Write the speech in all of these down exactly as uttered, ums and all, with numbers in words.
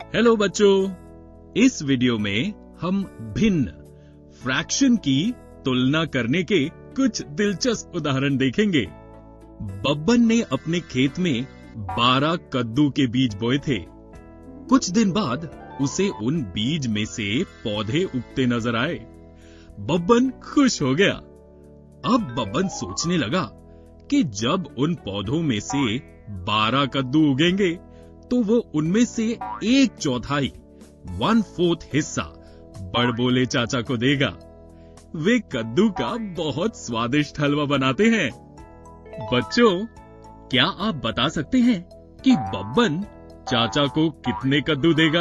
Hello बच्चों, इस video में हम भिन्न फ्रैक्शन की तुलना करने के कुछ दिलचस्प उदाहरण देखेंगे। बब्बन ने अपने खेत में बारह कद्दू के बीज बोए थे। कुछ दिन बाद उसे उन बीज में से पौधे उगते नजर आए। बब्बन खुश हो गया। अब बब्बन सोचने लगा कि जब उन पौधों में से बारह कद्दू उगेंगे तो वो उनमें से एक चौथाई वन फोर्थ हिस्सा बड़बोले चाचा को देगा। वे कद्दू का बहुत स्वादिष्ट हलवा बनाते हैं। बच्चों, क्या आप बता सकते हैं कि बब्बन चाचा को कितने कद्दू देगा?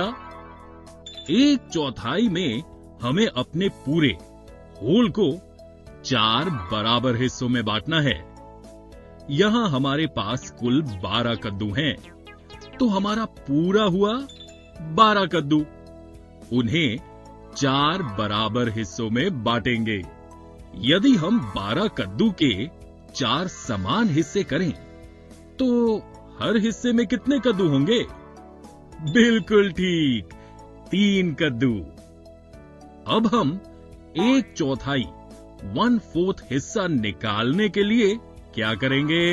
एक चौथाई में हमें अपने पूरे होल को चार बराबर हिस्सों में बांटना है। यहां हमारे पास कुल बारह कद्दू हैं, तो हमारा पूरा हुआ बारह कद्दू। उन्हें चार बराबर हिस्सों में बांटेंगे। यदि हम बारह कद्दू के चार समान हिस्से करें तो हर हिस्से में कितने कद्दू होंगे? बिल्कुल ठीक, तीन कद्दू। अब हम एक चौथाई वन फोर्थ हिस्सा निकालने के लिए क्या करेंगे?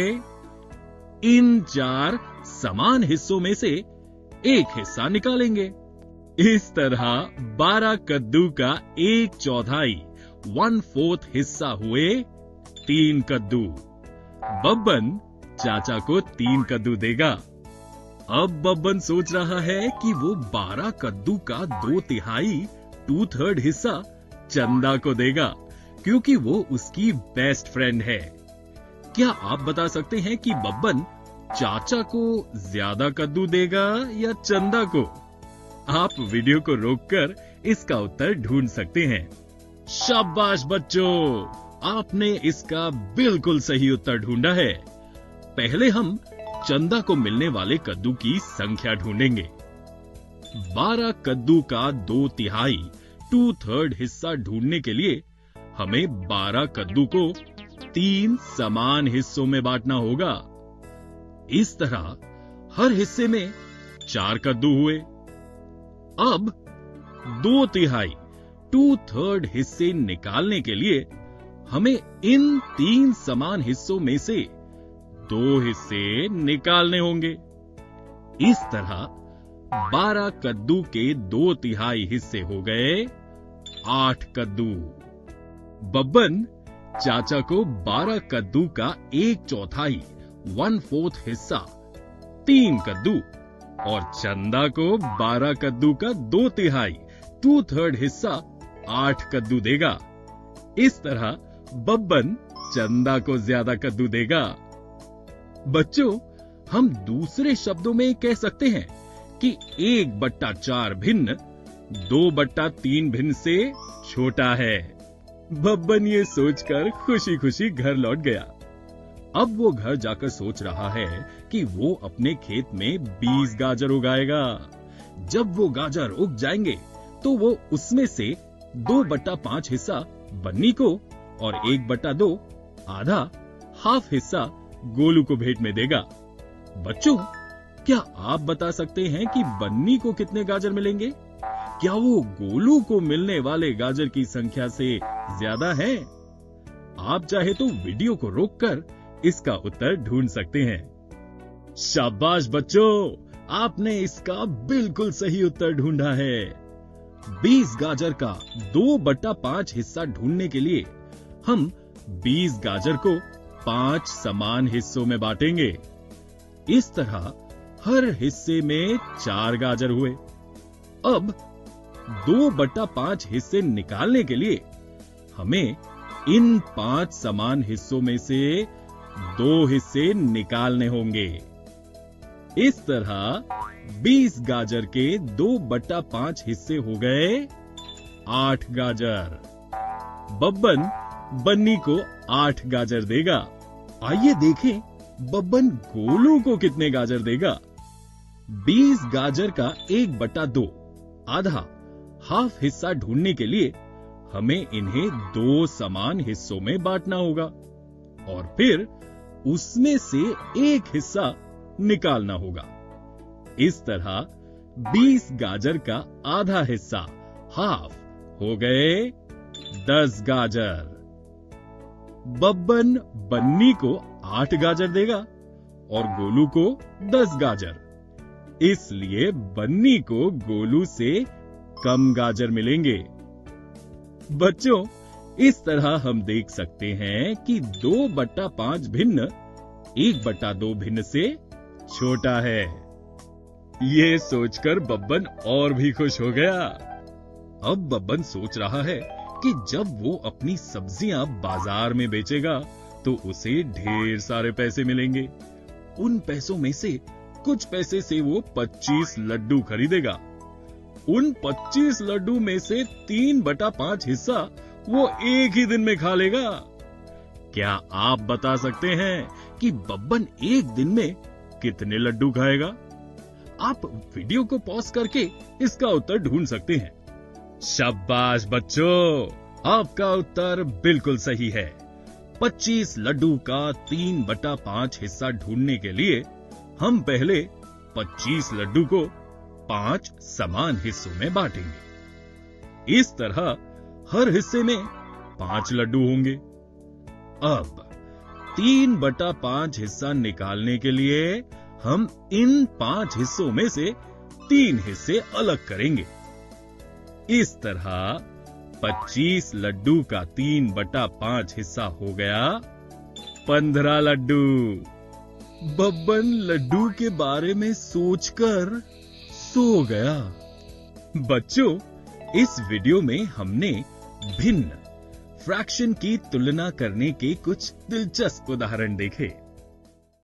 इन चार समान हिस्सों में से एक हिस्सा निकालेंगे। इस तरह बारह कद्दू का एक चौथाई वन फोर्थ हिस्सा हुए तीन कद्दू। बब्बन चाचा को तीन कद्दू देगा। अब बब्बन सोच रहा है कि वो बारह कद्दू का दो तिहाई टू थर्ड हिस्सा चंदा को देगा, क्योंकि वो उसकी बेस्ट फ्रेंड है। क्या आप बता सकते हैं कि बब्बन चाचा को ज्यादा कद्दू देगा या चंदा को? आप वीडियो को रोककर इसका उत्तर ढूंढ सकते हैं। शाबाश बच्चों, आपने इसका बिल्कुल सही उत्तर ढूंढा है। पहले हम चंदा को मिलने वाले कद्दू की संख्या ढूंढेंगे। बारह कद्दू का दो तिहाई टू थर्ड हिस्सा ढूंढने के लिए हमें बारह कद्दू को तीन समान हिस्सों में बांटना होगा। इस तरह हर हिस्से में चार कद्दू हुए। अब दो तिहाई टू थर्ड हिस्से निकालने के लिए हमें इन तीन समान हिस्सों में से दो हिस्से निकालने होंगे। इस तरह बारह कद्दू के दो तिहाई हिस्से हो गए आठ कद्दू। बब्बन चाचा को बारह कद्दू का एक चौथाई वन फोर्थ हिस्सा तीन कद्दू और चंदा को बारह कद्दू का दो तिहाई टू थर्ड हिस्सा आठ कद्दू देगा। इस तरह बब्बन चंदा को ज्यादा कद्दू देगा। बच्चों, हम दूसरे शब्दों में कह सकते हैं कि एक बट्टा चार भिन्न दो बट्टा तीन भिन्न से छोटा है। बब्बन ये सोचकर खुशी खुशी घर लौट गया। अब वो घर जाकर सोच रहा है कि वो अपने खेत में बीस गाजर उगाएगा। जब वो गाजर उग जाएंगे तो वो उसमें से दो बट्टा पांच हिस्सा बन्नी को और एक बट्टा दो आधा हाफ हिस्सा गोलू को भेंट में देगा। बच्चों, क्या आप बता सकते हैं कि बन्नी को कितने गाजर मिलेंगे? क्या वो गोलू को मिलने वाले गाजर की संख्या से ज्यादा है? आप चाहे तो वीडियो को रोककर इसका उत्तर ढूंढ सकते हैं। शाबाश बच्चों, आपने इसका बिल्कुल सही उत्तर ढूंढा है। बीस गाजर का दो बट्टा पांच हिस्सा ढूंढने के लिए हम बीस गाजर को पांच समान हिस्सों में बांटेंगे। इस तरह हर हिस्से में चार गाजर हुए। अब दो बट्टा पांच हिस्से निकालने के लिए हमें इन पांच समान हिस्सों में से दो हिस्से निकालने होंगे। इस तरह बीस गाजर के दो बट्टा पांच हिस्से हो गए आठ गाजर। बब्बन बन्नी को आठ गाजर देगा। आइए देखें बब्बन गोलू को कितने गाजर देगा। बीस गाजर का एक बट्टा दो आधा हाफ हिस्सा ढूंढने के लिए हमें इन्हें दो समान हिस्सों में बांटना होगा और फिर उसमें से एक हिस्सा निकालना होगा। इस तरह बीस गाजर का आधा हिस्सा हाफ हो गए दस गाजर। बब्बन बन्नी को आठ गाजर देगा और गोलू को दस गाजर, इसलिए बन्नी को गोलू से कम गाजर मिलेंगे। बच्चों, इस तरह हम देख सकते हैं कि दो बट्टा पांच भिन्न एक बट्टा दो भिन्न से छोटा है। ये सोचकर बब्बन और भी खुश हो गया। अब बब्बन सोच रहा है कि जब वो अपनी सब्जियां बाजार में बेचेगा तो उसे ढेर सारे पैसे मिलेंगे। उन पैसों में से कुछ पैसे से वो पच्चीस लड्डू खरीदेगा। उन पच्चीस लड्डू में से तीन बटा पांच हिस्सा वो एक ही दिन में खा लेगा। क्या आप बता सकते हैं कि बब्बन एक दिन में कितने लड्डू खाएगा? आप वीडियो को पॉज करके इसका उत्तर ढूंढ सकते हैं। शाबाश बच्चों, आपका उत्तर बिल्कुल सही है। पच्चीस लड्डू का तीन बटा पांच हिस्सा ढूंढने के लिए हम पहले पच्चीस लड्डू को पांच समान हिस्सों में बांटेंगे। इस तरह हर हिस्से में पांच लड्डू होंगे। अब तीन बटा पांच हिस्सा निकालने के लिए हम इन पांच हिस्सों में से तीन हिस्से अलग करेंगे। इस तरह पच्चीस लड्डू का तीन बटा पांच हिस्सा हो गया पंद्रह लड्डू। बब्बन लड्डू के बारे में सोचकर सो गया। बच्चों, इस वीडियो में हमने भिन्न फ्रैक्शन की तुलना करने के कुछ दिलचस्प उदाहरण देखे।